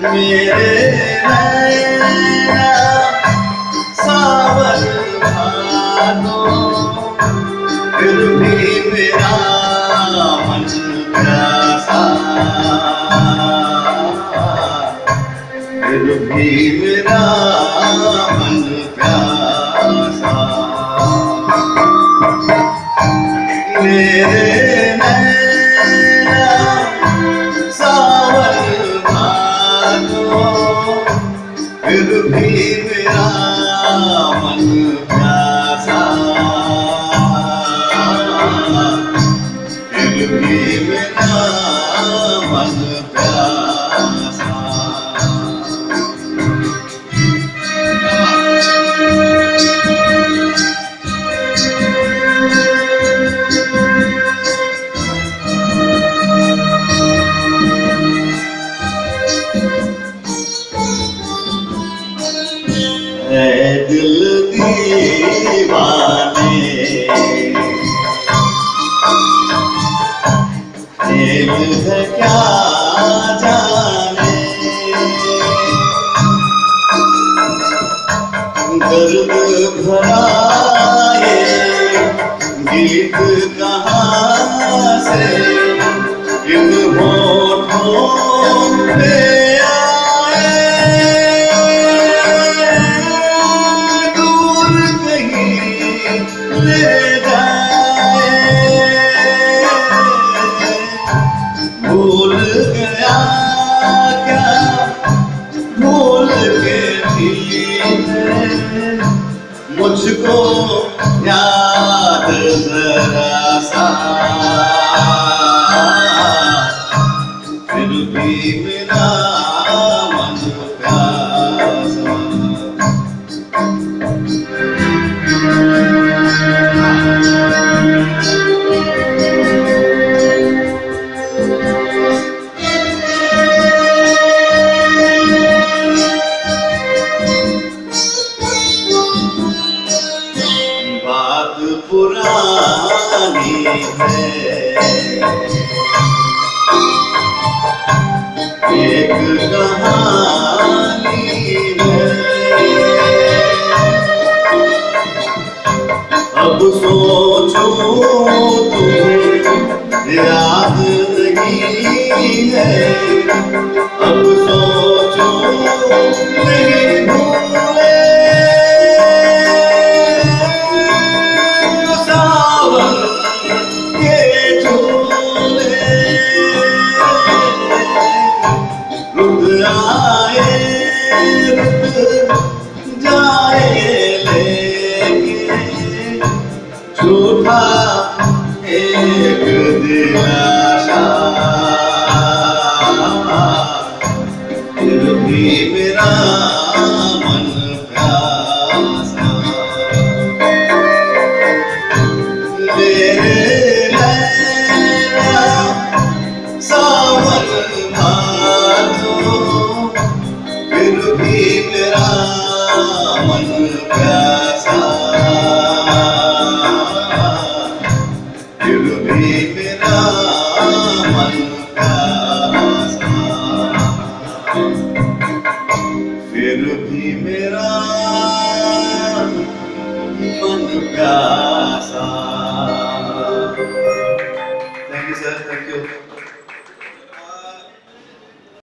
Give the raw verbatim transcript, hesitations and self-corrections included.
मेरे नैना सावन भादो, फिर भी मेरा मन प्यासा, फिर भी मेरा मन प्यासा। मेरे नैना सावन भादो, फिर भी मेरा मन प्यासा, फिर भी मेरा मन प्यासा। ऐ दिल दीवाने, खेल है क्या जाने, दर्द भरा ये गीत कहाँ से इन होठों पे ले जाए। भूल गया क्या भूल के भी मुझको याद जरा सा, फिर भी मेरा मन प्यासा। बात पुरानी है, एक कहानी है, अब सोचो तुम याद नहीं है, अब सोचो नहीं भूले आए रुक जाए लेके झूठा एक दिलासा, फिर भी मेरा मन प्यासा। मेरे नैना सावन भादो, फिर भी मेरा मन प्यासा, फिर भी मेरा मन प्यासा, फिर भी मेरा मन प्यासा। Thank you sir, thank you.